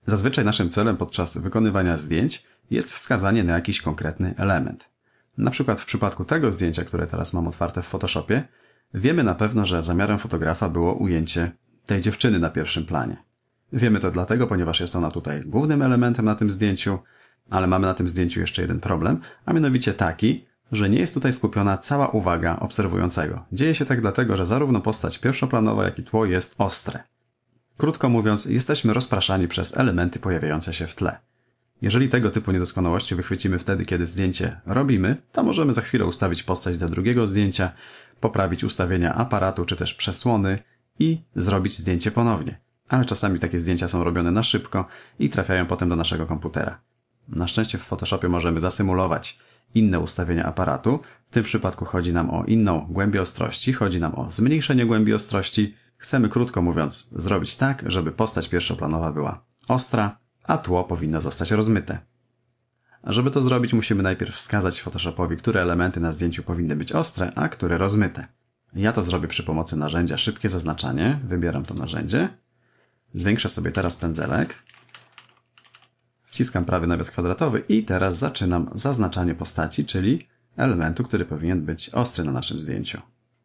Zazwyczaj naszym celem podczas wykonywania zdjęć jest wskazanie na jakiś konkretny element. Na przykład w przypadku tego zdjęcia, które teraz mam otwarte w Photoshopie, wiemy na pewno, że zamiarem fotografa było ujęcie tej dziewczyny na pierwszym planie. Wiemy to dlatego, ponieważ jest ona tutaj głównym elementem na tym zdjęciu, ale mamy na tym zdjęciu jeszcze jeden problem, a mianowicie taki, że nie jest tutaj skupiona cała uwaga obserwującego. Dzieje się tak dlatego, że zarówno postać pierwszoplanowa, jak i tło jest ostre. Krótko mówiąc, jesteśmy rozpraszani przez elementy pojawiające się w tle. Jeżeli tego typu niedoskonałości wychwycimy wtedy, kiedy zdjęcie robimy, to możemy za chwilę ustawić postać do drugiego zdjęcia, poprawić ustawienia aparatu czy też przesłony i zrobić zdjęcie ponownie. Ale czasami takie zdjęcia są robione na szybko i trafiają potem do naszego komputera. Na szczęście w Photoshopie możemy zasymulować inne ustawienia aparatu. W tym przypadku chodzi nam o inną głębię ostrości, chodzi nam o zmniejszenie głębi ostrości. Chcemy, krótko mówiąc, zrobić tak, żeby postać pierwszoplanowa była ostra, a tło powinno zostać rozmyte. A żeby to zrobić, musimy najpierw wskazać Photoshopowi, które elementy na zdjęciu powinny być ostre, a które rozmyte. Ja to zrobię przy pomocy narzędzia Szybkie Zaznaczanie. Wybieram to narzędzie. Zwiększę sobie teraz pędzelek. Wciskam prawy nawias kwadratowy i teraz zaczynam zaznaczanie postaci, czyli elementu, który powinien być ostry na naszym zdjęciu.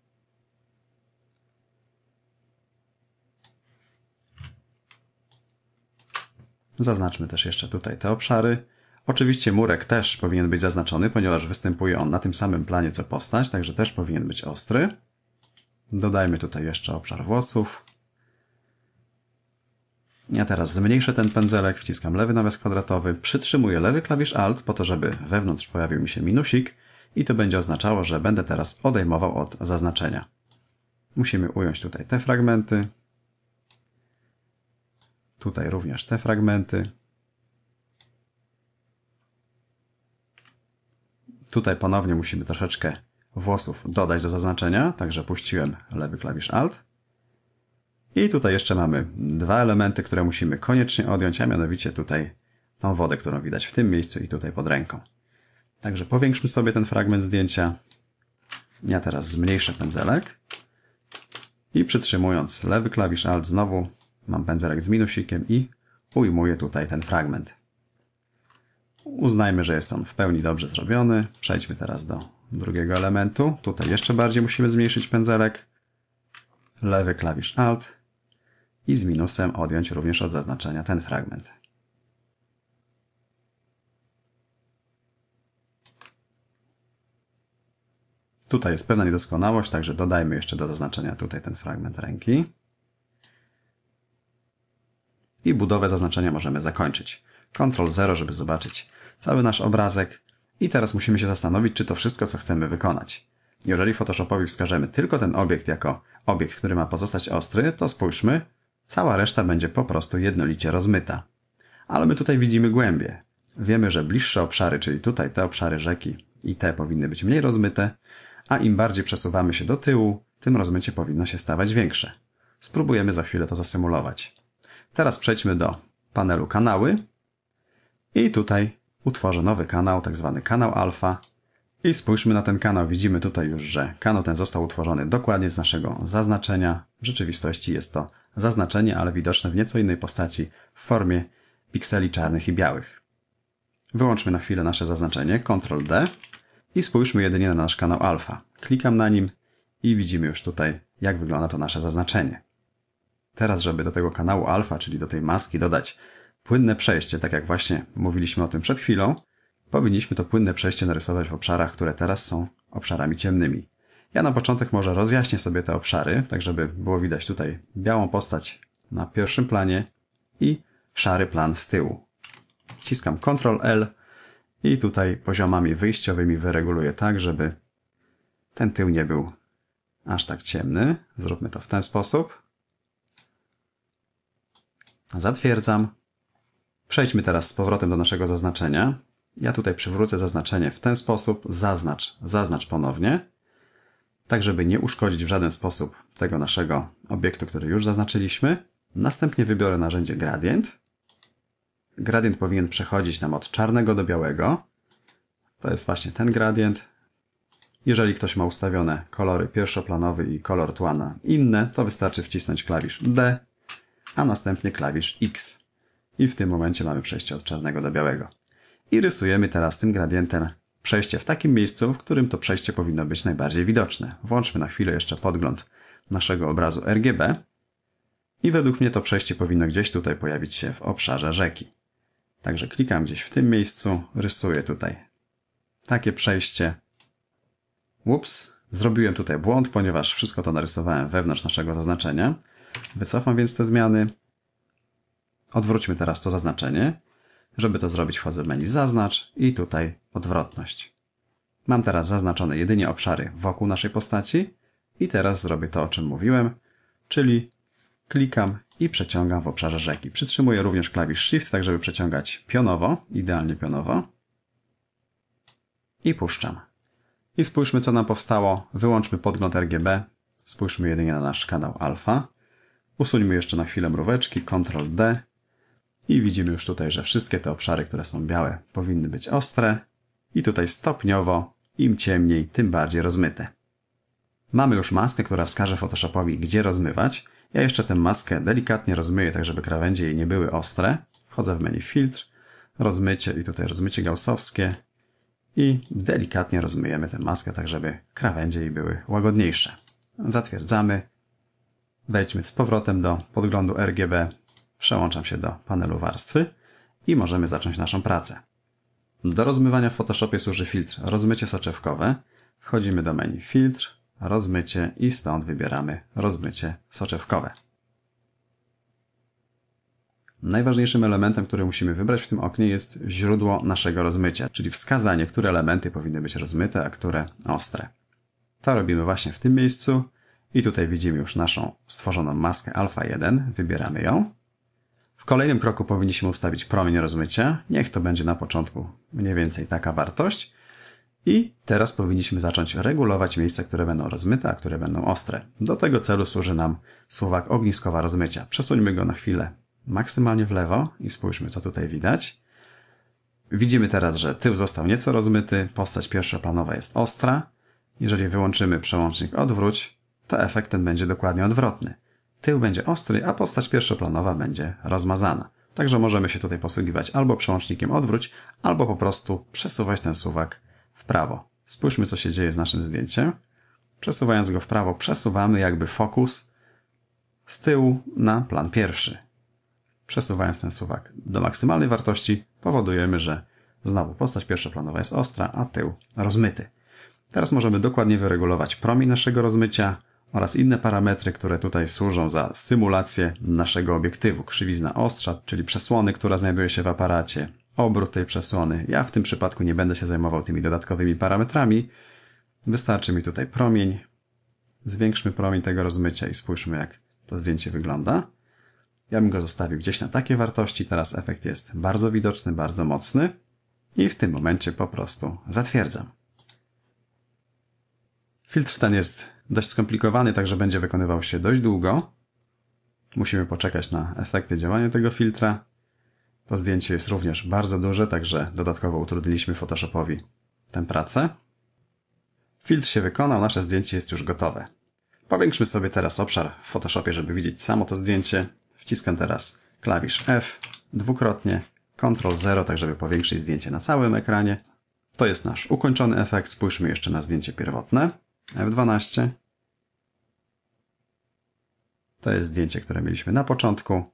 Zaznaczmy też jeszcze tutaj te obszary. Oczywiście murek też powinien być zaznaczony, ponieważ występuje on na tym samym planie co postać, także też powinien być ostry. Dodajmy tutaj jeszcze obszar włosów. Ja teraz zmniejszę ten pędzelek, wciskam lewy nawias kwadratowy, przytrzymuję lewy klawisz Alt po to, żeby wewnątrz pojawił mi się minusik i to będzie oznaczało, że będę teraz odejmował od zaznaczenia. Musimy ująć tutaj te fragmenty. Tutaj również te fragmenty. Tutaj ponownie musimy troszeczkę włosów dodać do zaznaczenia, także puściłem lewy klawisz Alt. I tutaj jeszcze mamy dwa elementy, które musimy koniecznie odjąć, a mianowicie tutaj tą wodę, którą widać w tym miejscu i tutaj pod ręką. Także powiększmy sobie ten fragment zdjęcia. Ja teraz zmniejszę pędzelek i przytrzymując lewy klawisz Alt znowu mam pędzelek z minusikiem i ujmuję tutaj ten fragment. Uznajmy, że jest on w pełni dobrze zrobiony. Przejdźmy teraz do drugiego elementu. Tutaj jeszcze bardziej musimy zmniejszyć pędzelek. Lewy klawisz Alt i z minusem odjąć również od zaznaczenia ten fragment. Tutaj jest pewna niedoskonałość, także dodajmy jeszcze do zaznaczenia tutaj ten fragment ręki. I budowę zaznaczenia możemy zakończyć. Ctrl 0, żeby zobaczyć cały nasz obrazek. I teraz musimy się zastanowić, czy to wszystko, co chcemy wykonać. Jeżeli Photoshopowi wskażemy tylko ten obiekt jako obiekt, który ma pozostać ostry, to spójrzmy, cała reszta będzie po prostu jednolicie rozmyta. Ale my tutaj widzimy głębie. Wiemy, że bliższe obszary, czyli tutaj te obszary rzeki i te powinny być mniej rozmyte, a im bardziej przesuwamy się do tyłu, tym rozmycie powinno się stawać większe. Spróbujemy za chwilę to zasymulować. Teraz przejdźmy do panelu kanały i tutaj utworzę nowy kanał, tak zwany kanał alfa. I spójrzmy na ten kanał. Widzimy tutaj już, że kanał ten został utworzony dokładnie z naszego zaznaczenia. W rzeczywistości jest to zaznaczenie, ale widoczne w nieco innej postaci w formie pikseli czarnych i białych. Wyłączmy na chwilę nasze zaznaczenie, Ctrl D i spójrzmy jedynie na nasz kanał alfa. Klikam na nim i widzimy już tutaj, jak wygląda to nasze zaznaczenie. Teraz, żeby do tego kanału alfa, czyli do tej maski dodać płynne przejście, tak jak właśnie mówiliśmy o tym przed chwilą, powinniśmy to płynne przejście narysować w obszarach, które teraz są obszarami ciemnymi. Ja na początek może rozjaśnię sobie te obszary, tak żeby było widać tutaj białą postać na pierwszym planie i szary plan z tyłu. Wciskam Ctrl L i tutaj poziomami wyjściowymi wyreguluję tak, żeby ten tył nie był aż tak ciemny. Zróbmy to w ten sposób. Zatwierdzam. Przejdźmy teraz z powrotem do naszego zaznaczenia. Ja tutaj przywrócę zaznaczenie w ten sposób. Zaznacz ponownie. Tak, żeby nie uszkodzić w żaden sposób tego naszego obiektu, który już zaznaczyliśmy. Następnie wybiorę narzędzie Gradient. Gradient powinien przechodzić nam od czarnego do białego. To jest właśnie ten gradient. Jeżeli ktoś ma ustawione kolory pierwszoplanowy i kolor tła na inne, to wystarczy wcisnąć klawisz D, a następnie klawisz X. i w tym momencie mamy przejście od czarnego do białego. I rysujemy teraz tym gradientem przejście w takim miejscu, w którym to przejście powinno być najbardziej widoczne. Włączmy na chwilę jeszcze podgląd naszego obrazu RGB i według mnie to przejście powinno gdzieś tutaj pojawić się w obszarze rzeki. Także klikam gdzieś w tym miejscu, rysuję tutaj takie przejście. Ups, zrobiłem tutaj błąd, ponieważ wszystko to narysowałem wewnątrz naszego zaznaczenia. Wycofam więc te zmiany. Odwróćmy teraz to zaznaczenie. Żeby to zrobić, wchodzę w menu Zaznacz i tutaj Odwrotność. Mam teraz zaznaczone jedynie obszary wokół naszej postaci i teraz zrobię to, o czym mówiłem, czyli klikam i przeciągam w obszarze rzeki. Przytrzymuję również klawisz Shift, tak żeby przeciągać pionowo, idealnie pionowo. I puszczam. I spójrzmy, co nam powstało. Wyłączmy podgląd RGB. Spójrzmy jedynie na nasz kanał alfa. Usuńmy jeszcze na chwilę mróweczki, Ctrl D. I widzimy już tutaj, że wszystkie te obszary, które są białe, powinny być ostre. I tutaj stopniowo, im ciemniej, tym bardziej rozmyte. Mamy już maskę, która wskaże Photoshopowi, gdzie rozmywać. Ja jeszcze tę maskę delikatnie rozmyję, tak żeby krawędzie jej nie były ostre. Wchodzę w menu Filtr, Rozmycie i tutaj rozmycie gaussowskie. I delikatnie rozmyjemy tę maskę, tak żeby krawędzie jej były łagodniejsze. Zatwierdzamy. Wejdźmy z powrotem do podglądu RGB. Przełączam się do panelu warstwy i możemy zacząć naszą pracę. Do rozmywania w Photoshopie służy filtr rozmycie soczewkowe. Wchodzimy do menu Filtr, Rozmycie i stąd wybieramy rozmycie soczewkowe. Najważniejszym elementem, który musimy wybrać w tym oknie, jest źródło naszego rozmycia, czyli wskazanie, które elementy powinny być rozmyte, a które ostre. To robimy właśnie w tym miejscu i tutaj widzimy już naszą stworzoną maskę alfa 1. Wybieramy ją. W kolejnym kroku powinniśmy ustawić promień rozmycia. Niech to będzie na początku mniej więcej taka wartość. I teraz powinniśmy zacząć regulować miejsca, które będą rozmyte, a które będą ostre. Do tego celu służy nam suwak ogniskowa rozmycia. Przesuńmy go na chwilę maksymalnie w lewo i spójrzmy, co tutaj widać. Widzimy teraz, że tył został nieco rozmyty, postać pierwszoplanowa jest ostra. Jeżeli wyłączymy przełącznik odwróć, to efekt ten będzie dokładnie odwrotny. Tył będzie ostry, a postać pierwszoplanowa będzie rozmazana. Także możemy się tutaj posługiwać albo przełącznikiem odwróć, albo po prostu przesuwać ten suwak w prawo. Spójrzmy, co się dzieje z naszym zdjęciem. Przesuwając go w prawo, przesuwamy jakby fokus z tyłu na plan pierwszy. Przesuwając ten suwak do maksymalnej wartości, powodujemy, że znowu postać pierwszoplanowa jest ostra, a tył rozmyty. Teraz możemy dokładnie wyregulować promień naszego rozmycia oraz inne parametry, które tutaj służą za symulację naszego obiektywu. Krzywizna ostrza, czyli przesłony, która znajduje się w aparacie, obrót tej przesłony. Ja w tym przypadku nie będę się zajmował tymi dodatkowymi parametrami. Wystarczy mi tutaj promień. Zwiększmy promień tego rozmycia i spójrzmy, jak to zdjęcie wygląda. Ja bym go zostawił gdzieś na takie wartości. Teraz efekt jest bardzo widoczny, bardzo mocny. I w tym momencie po prostu zatwierdzam. Filtr ten jest dość skomplikowany, także będzie wykonywał się dość długo. Musimy poczekać na efekty działania tego filtra. To zdjęcie jest również bardzo duże, także dodatkowo utrudniliśmy Photoshopowi tę pracę. Filtr się wykonał, nasze zdjęcie jest już gotowe. Powiększmy sobie teraz obszar w Photoshopie, żeby widzieć samo to zdjęcie. Wciskam teraz klawisz F dwukrotnie, Ctrl 0, tak żeby powiększyć zdjęcie na całym ekranie. To jest nasz ukończony efekt. Spójrzmy jeszcze na zdjęcie pierwotne. F12. To jest zdjęcie, które mieliśmy na początku.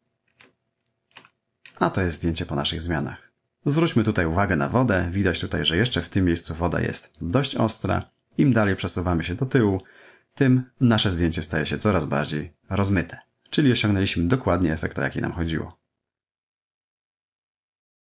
A to jest zdjęcie po naszych zmianach. Zwróćmy tutaj uwagę na wodę. Widać tutaj, że jeszcze w tym miejscu woda jest dość ostra. Im dalej przesuwamy się do tyłu, tym nasze zdjęcie staje się coraz bardziej rozmyte. Czyli osiągnęliśmy dokładnie efekt, o jaki nam chodziło.